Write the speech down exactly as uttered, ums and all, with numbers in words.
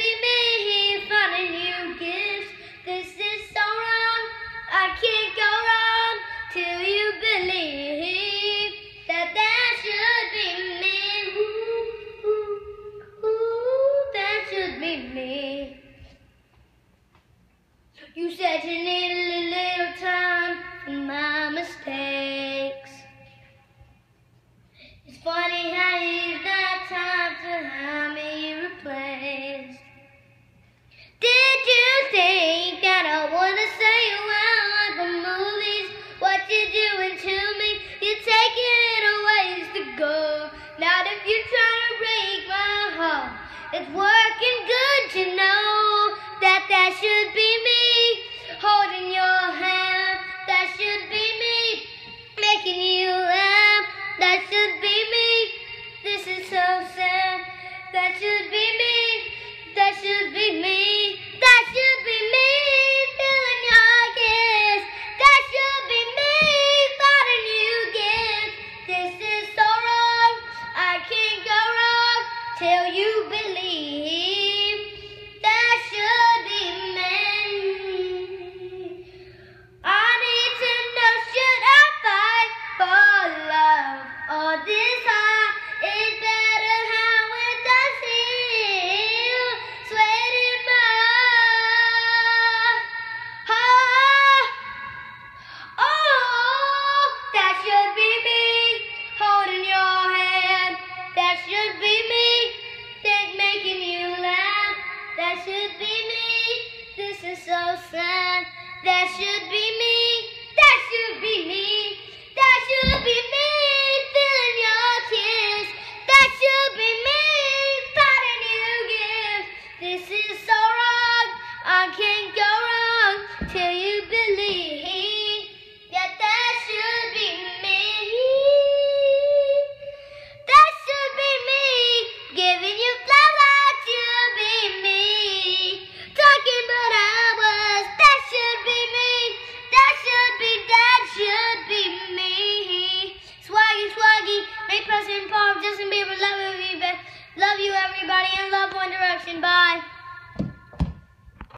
be me, finding you gifts. This is so wrong, I can't go wrong till you believe that that should be me. Ooh, ooh, ooh, that should be me. You said you needed a little time for my mistakes. It's funny how you use that time to have me replaced. Did you think that I wanna say you out like the movies? What you doing to me? You're taking it a ways to go. Not if you're trying to break my heart. It's working good, you know that that should be me. Holding your hand, that should be me. Making you laugh, that should be me. This is so sad, that should be me. That should be me. That should be me. Feeling your kiss. That should be me. Finding you again. This is so wrong. I can't go wrong till you believe. That should be me. I need to know, should I fight for love or this heart is better how it does feel? Sweat in my heart. Oh, that should be me. Holding your hand. That should be me. Think making you laugh. That should be me. This is so sad. That should be me. That should be me. That should be me. Feeling your kiss. That should be me. Finding you gift. This is so wrong. I can't go wrong till you believe that that should be me. That should be me. Giving you love. That should be me. Talking but I was. That should be me. That should be. That should be me. Swaggy, swaggy. Make Preston, Justin Bieber. Love you, love you everybody, and love One Direction. Bye.